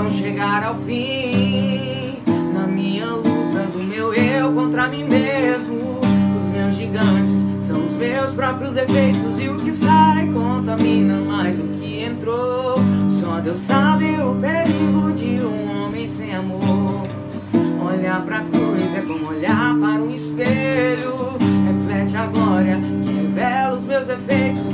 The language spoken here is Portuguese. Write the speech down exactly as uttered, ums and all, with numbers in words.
não chegar ao fim. Na minha luta do meu eu contra mim mesmo, os meus gigantes são os meus próprios defeitos, e o que sai contamina mais do que entrou. Só Deus sabe o perigo de um homem sem amor. Olhar pra cruz é como olhar para um espelho, reflete a glória que revela os meus defeitos